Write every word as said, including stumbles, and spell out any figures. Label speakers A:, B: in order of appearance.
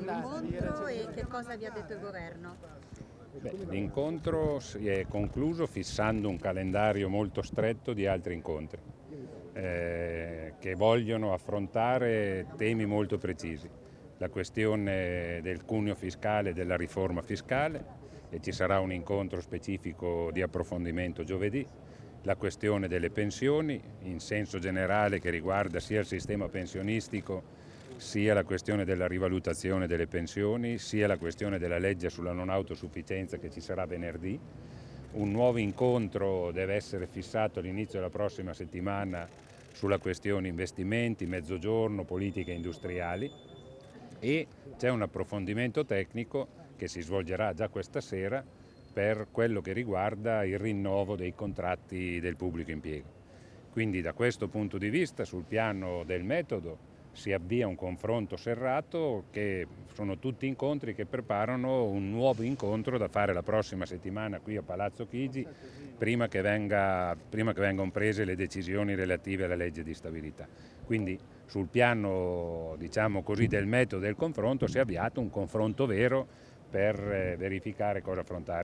A: l'incontro e che cosa vi ha detto il governo?
B: L'incontro si è concluso fissando un calendario molto stretto di altri incontri eh, che vogliono affrontare temi molto precisi. La questione del cuneo fiscale e della riforma fiscale, e ci sarà un incontro specifico di approfondimento giovedì, la questione delle pensioni in senso generale che riguarda sia il sistema pensionistico sia la questione della rivalutazione delle pensioni, sia la questione della legge sulla non autosufficienza che ci sarà venerdì. Un nuovo incontro deve essere fissato all'inizio della prossima settimana sulla questione investimenti, mezzogiorno, politiche industriali, e c'è un approfondimento tecnico che si svolgerà già questa sera per quello che riguarda il rinnovo dei contratti del pubblico impiego. Quindi da questo punto di vista, sul piano del metodo, si avvia un confronto serrato, che sono tutti incontri che preparano un nuovo incontro da fare la prossima settimana qui a Palazzo Chigi, prima che, venga, prima che vengano prese le decisioni relative alla legge di stabilità. Quindi sul piano, diciamo così, del metodo del confronto si è avviato un confronto vero per verificare cosa affrontare.